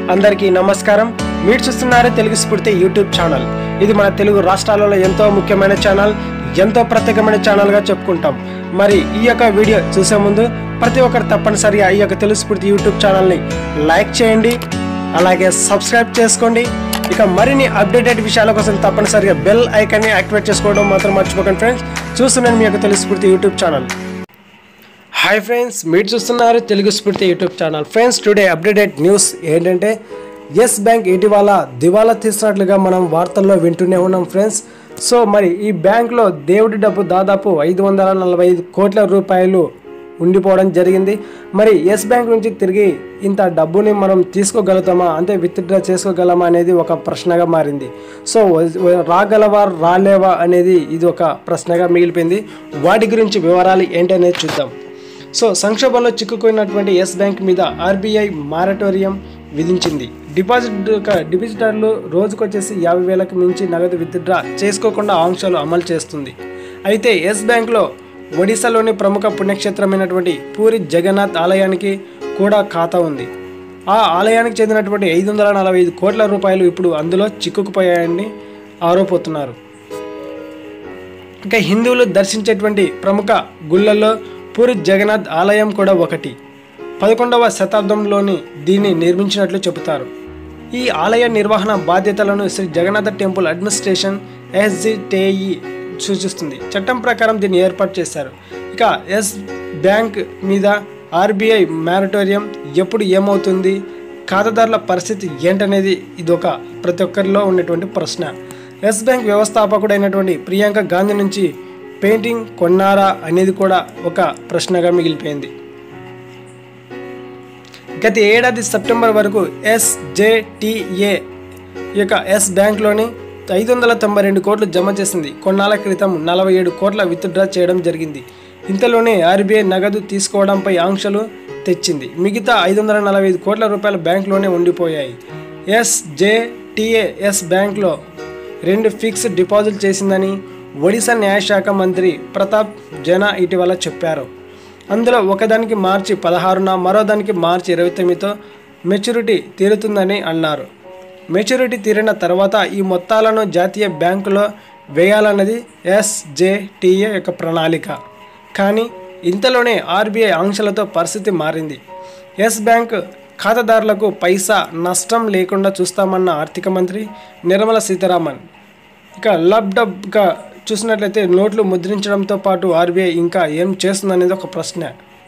అందరికీ నమస్కారం. మీరు చూస్తున్నారు తెలుగు స్ఫూర్తి యూట్యూబ్ ఛానల్. ఇది మన తెలుగు రాష్ట్రాలలో ఎంతో ముఖ్యమైన ఛానల్, ఎంతో ప్రత్యేకమైన ఛానల్గా చెప్పుకుంటాం. మరి ఈ యొక్క వీడియో చూసే ముందు ప్రతి ఒక్కరు తప్పనిసరిగా ఈ యొక్క తెలుగు స్ఫూర్తి యూట్యూబ్ ఛానల్ని లైక్ చేయండి, అలాగే సబ్స్క్రైబ్ చేసుకోండి. ఇక మరిన్ని అప్డేటెడ్ విషయాల కోసం తప్పనిసరిగా బెల్ ఐకాన్ని యాక్టివేట్ చేసుకోవడం మాత్రం మర్చిపోకండి ఫ్రెండ్స్. చూస్తున్నాను మీ యొక్క Telugu Spoorthi YouTube channel. Hi friends, మీరు చూస్తున్నారు Telugu Spoorthi YouTube channel. Friends, today updated news ఏంటంటే ఎస్ బ్యాంక్ ఇటీవల దివాలా తీసినట్లుగా మనం వార్తల్లో వింటూనే ఉన్నాం ఫ్రెండ్స్. సో మరి ఈ బ్యాంక్లో దేవుడి డబ్బు దాదాపు 545 కోట్ల రూపాయలు ఉండిపోవడం జరిగింది. మరి ఎస్ బ్యాంక్ నుంచి తిరిగి ఇంత డబ్బుని మనం తీసుకోగలుగుతామా, అంటే విత్డ్రా చేసుకోగలమా అనేది ఒక ప్రశ్నగా మారింది. సో రాగలవా రాలేవా అనేది ఇది ఒక ప్రశ్నగా మిగిలిపోయింది. వాటి గురించి వివరాలు ఏంటనేది చూద్దాం. సో సంక్షోభంలో చిక్కుకున్నటువంటి ఎస్ బ్యాంక్ మీద ఆర్బీఐ మారటోరియం విధించింది. డిపాజిటర్లు రోజుకొచ్చేసి 50,000కి మించి నగదు విత్డ్రా చేసుకోకుండా ఆంక్షలు అమలు చేస్తుంది. అయితే ఎస్ బ్యాంక్లో ఒడిశాలోని ప్రముఖ పుణ్యక్షేత్రమైనటువంటి పూరి జగన్నాథ్ ఆలయానికి కూడా ఖాతా ఉంది. ఆ ఆలయానికి చెందినటువంటి 545 కోట్ల రూపాయలు ఇప్పుడు అందులో చిక్కుకుపోయాయని ఆరోపిస్తున్నారు. ఇక హిందువులు దర్శించేటువంటి ప్రముఖ గుళ్ళల్లో పూరి జగన్నాథ్ ఆలయం కూడా ఒకటి. 11వ శతాబ్దంలోని దీన్ని నిర్మించినట్లు చెబుతారు. ఈ ఆలయ నిర్వహణ బాధ్యతలను Shri Jagannath temple administration SGTE సూచిస్తుంది. చట్టం ప్రకారం దీన్ని ఏర్పాటు చేశారు. ఇక ఎస్ బ్యాంక్ మీద ఆర్బీఐ మారటోరియం ఎప్పుడు ఏమవుతుంది, ఖాతాదారుల పరిస్థితి ఏంటనేది ఇదొక ప్రతి ఒక్కరిలో ఉన్నటువంటి ప్రశ్న. ఎస్ బ్యాంక్ వ్యవస్థాపకుడైనటువంటి ప్రియాంక గాంధీ నుంచి పెయింటింగ్ కొన్నారా అనేది కూడా ఒక ప్రశ్నగా మిగిలిపోయింది. గత ఏడాది సెప్టెంబర్ వరకు SJTA యొక్క ఎస్ బ్యాంక్లోని 592 కోట్లు జమ చేసింది. కొన్నాళ్ళ క్రితం 47 కోట్ల విత్డ్రా చేయడం జరిగింది. ఇంతలోనే ఆర్బీఐ నగదు తీసుకోవడంపై ఆంక్షలు తెచ్చింది. మిగతా 545 కోట్ల రూపాయల బ్యాంకులోనే ఉండిపోయాయి. SJTA ఎస్ బ్యాంక్లో 2 ఫిక్స్డ్ డిపాజిట్ చేసిందని ఒడిశా న్యాయశాఖ మంత్రి ప్రతాప్ జైనా ఇటీవల చెప్పారు. అందులో ఒకదానికి మార్చి 16న, మరోదానికి మార్చి 29తో మెచ్యూరిటీ తీరుతుందని అన్నారు. మెచ్యూరిటీ తీరిన తర్వాత ఈ మొత్తాలను జాతీయ బ్యాంకులో వేయాలన్నది SJTA యొక్క ప్రణాళిక. కానీ ఇంతలోనే ఆర్బీఐ ఆంక్షలతో పరిస్థితి మారింది. ఎస్ బ్యాంక్ ఖాతాదారులకు పైసా నష్టం లేకుండా చూస్తామన్న ఆర్థిక మంత్రి నిర్మలా సీతారామన్ ఇక లబ్డబ్గా చూసినట్లయితే నోట్లు ముద్రించడంతో పాటు ఆర్బీఐ ఇంకా ఏం చేస్తుందనేది ఒక ప్రశ్న.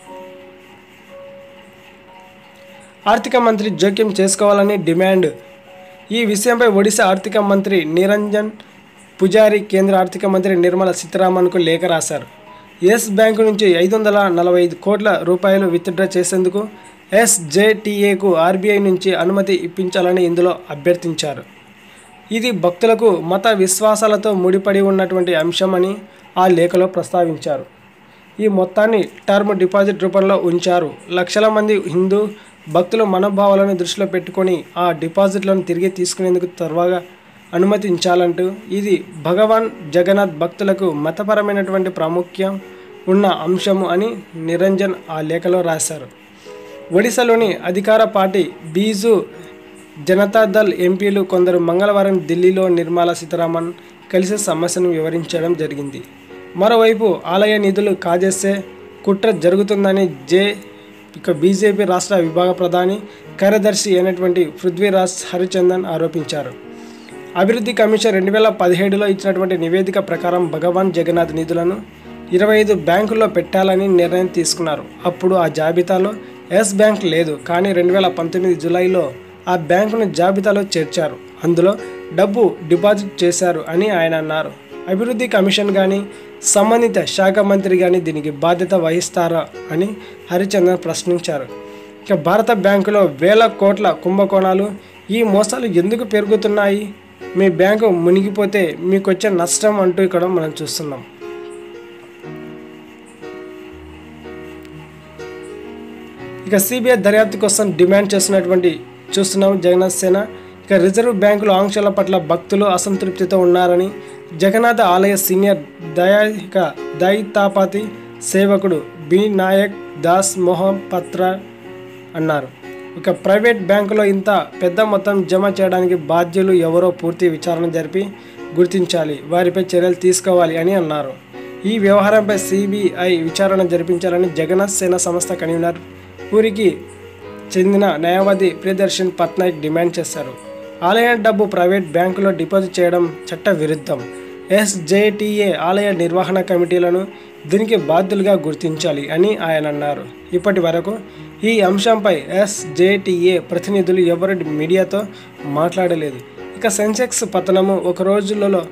ఆర్థిక మంత్రి జోక్యం చేసుకోవాలని డిమాండ్. ఈ విషయంపై ఒడిశా ఆర్థిక మంత్రి నిరంజన్ పుజారి కేంద్ర ఆర్థిక మంత్రి నిర్మలా సీతారామన్కు లేఖ రాశారు. ఎస్ బ్యాంకు నుంచి 545 కోట్ల రూపాయలు విత్డ్రా చేసేందుకు SJTAకు ఆర్బీఐ నుంచి అనుమతి ఇప్పించాలని ఇందులో అభ్యర్థించారు. ఇది భక్తులకు మత విశ్వాసాలతో ముడిపడి ఉన్నటువంటి అంశమని ఆ లేఖలో ప్రస్తావించారు. ఈ మొత్తాన్ని టర్మ్ డిపాజిట్ రూపంలో ఉంచారు. లక్షల మంది హిందూ భక్తుల మనోభావాలను దృష్టిలో పెట్టుకొని ఆ డిపాజిట్లను తిరిగి తీసుకునేందుకు త్వరగా అనుమతించాలంటూ ఇది భగవాన్ జగన్నాథ్ భక్తులకు మతపరమైనటువంటి ప్రాముఖ్యం ఉన్న అంశము అని నిరంజన్ ఆ లేఖలో రాశారు. ఒడిశాలోని అధికార పార్టీ బీజు జనతాదళ్ ఎంపీలు కొందరు మంగళవారం ఢిల్లీలో నిర్మలా సీతారామన్ కలిసి సమస్యను వివరించడం జరిగింది. మరోవైపు ఆలయ నిధులు కాజేసే కుట్ర జరుగుతుందని బీజేపీ రాష్ట్ర విభాగ ప్రధాని కార్యదర్శి అయినటువంటి పృథ్వీరాజ్ హరిచందన్ ఆరోపించారు. అభివృద్ధి కమిషన్ 2017లో ఇచ్చినటువంటి నివేదిక ప్రకారం భగవాన్ జగన్నాథ్ నిధులను 25 బ్యాంకుల్లో పెట్టాలని నిర్ణయం తీసుకున్నారు. అప్పుడు ఆ జాబితాలో ఎస్ బ్యాంక్ లేదు. కానీ 2019 జూలైలో ఆ బ్యాంకును జాబితాలో చేర్చారు. అందులో డబ్బు డిపాజిట్ చేశారు అని ఆయన అన్నారు. అభివృద్ధి కమిషన్ కానీ సంబంధిత శాఖ మంత్రి కానీ దీనికి బాధ్యత వహిస్తారా అని హరిచందన్ ప్రశ్నించారు. ఇక భారత బ్యాంకులో వేల కోట్ల కుంభకోణాలు, ఈ మోసాలు ఎందుకు పెరుగుతున్నాయి, మీ బ్యాంకు మునిగిపోతే మీకు వచ్చే నష్టం అంటూ ఇక్కడ మనం చూస్తున్నాం. ఇక సిబిఐ దర్యాప్తు కోసం డిమాండ్ చేస్తున్నటువంటి చూస్తున్నాం జగన్నాథ్ సేన. ఇక రిజర్వ్ బ్యాంకుల ఆంక్షల పట్ల భక్తులు అసంతృప్తితో ఉన్నారని జగన్నాథ ఆలయ సీనియర్ దైతాపతి సేవకుడు బి నాయక్ దాస్ మొహపత్ర అన్నారు. ఒక ప్రైవేట్ బ్యాంకులో ఇంత పెద్ద మొత్తం జమ చేయడానికి బాధ్యులు ఎవరో పూర్తి విచారణ జరిపి గుర్తించాలి, వారిపై చర్యలు తీసుకోవాలి అని అన్నారు. ఈ వ్యవహారంపై సిబిఐ విచారణ జరిపించాలని జగన్నాథ్ సేన సంస్థ కన్వీనర్ పూరికి చెందిన న్యాయవాది ప్రియదర్శన్ పట్నాయక్ డిమాండ్ చేశారు. ఆలయ డబ్బు ప్రైవేట్ బ్యాంకులో డిపాజిట్ చేయడం చట్ట విరుద్ధం. ఎస్జేటీఏ ఆలయ నిర్వహణ కమిటీలను దీనికి బాధ్యులుగా గుర్తించాలి అని ఆయన అన్నారు. ఇప్పటి వరకు ఈ అంశంపై ఎస్జేటీఏ ప్రతినిధులు ఎవరు మీడియాతో మాట్లాడలేదు. ఇక సెన్సెక్స్ పతనము ఒక రోజులలో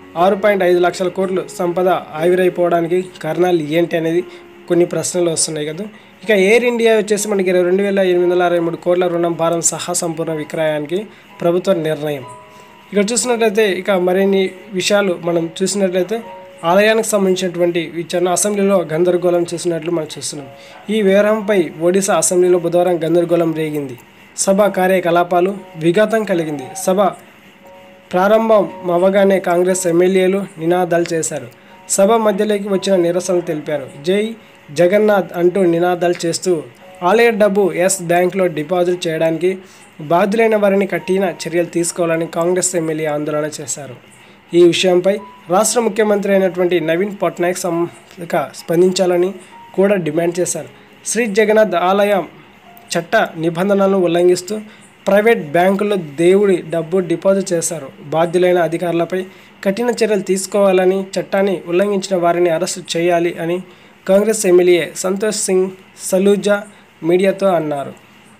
6.5 లక్షల కోట్లు సంపద ఆవిరైపోవడానికి కారణాలు ఏంటి అనేది కొన్ని ప్రశ్నలు వస్తున్నాయి కదా. ఇక ఎయిర్ ఇండియా వచ్చేసి మనకి 22,863 కోట్ల రుణం భారం సహా సంపూర్ణ విక్రయానికి ప్రభుత్వ నిర్ణయం. ఇక్కడ చూసినట్లయితే ఇక మరిన్ని విషయాలు మనం చూసినట్లయితే ఆలయానికి సంబంధించినటువంటి విచారణ అసెంబ్లీలో గందరగోళం చేసినట్లు మనం చూస్తున్నాం. ఈ వ్యవహారంపై ఒడిశా అసెంబ్లీలో బుధవారం గందరగోళం రేగింది. సభ కార్యకలాపాలు విఘాతం కలిగింది. సభ ప్రారంభం అవ్వగానే కాంగ్రెస్ ఎమ్మెల్యేలు నినాదాలు చేశారు. సభ మధ్యలోకి వచ్చిన నిరసనలు తెలిపారు. జై జగన్నాథ్ అంటూ నినాదాలు చేస్తూ ఆలయ డబ్బు ఎస్ బ్యాంకులో డిపాజిట్ చేయడానికి బాధ్యులైన వారిని కఠిన చర్యలు తీసుకోవాలని కాంగ్రెస్ ఎమ్మెల్యే ఆందోళన చేశారు. ఈ విషయంపై రాష్ట్ర ముఖ్యమంత్రి అయినటువంటి నవీన్ పట్నాయక్ స్పందించాలని కూడా డిమాండ్ చేశారు. శ్రీ జగన్నాథ్ ఆలయం చట్ట నిబంధనలను ఉల్లంఘిస్తూ ప్రైవేట్ బ్యాంకుల్లో దేవుడి డబ్బు డిపాజిట్ చేశారు. బాధ్యులైన అధికారులపై కఠిన చర్యలు తీసుకోవాలని, చట్టాన్ని ఉల్లంఘించిన వారిని అరెస్టు చేయాలి అని కాంగ్రెస్ ఎమ్మెల్యే సంతోష్ సింగ్ సలూజా మీడియాతో అన్నారు.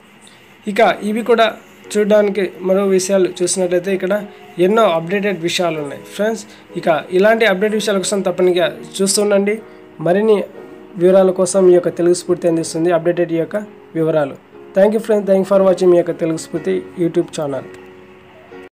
ఇక ఇవి కూడా చూడడానికి మరో విషయాలు చూసినట్లయితే ఇక్కడ ఎన్నో అప్డేటెడ్ విషయాలు ఉన్నాయి ఫ్రెండ్స్. ఇక ఇలాంటి అప్డేట్ విషయాల కోసం తప్పనిగా చూస్తుండండి. మరిన్ని వివరాల కోసం ఈ యొక్క తెలుగు స్ఫూర్తి అందిస్తుంది అప్డేటెడ్ ఈ యొక్క వివరాలు. Thank you friends, thank for watching మీ యొక్క తెలుగు స్ఫూర్తి యూట్యూబ్ ఛానల్.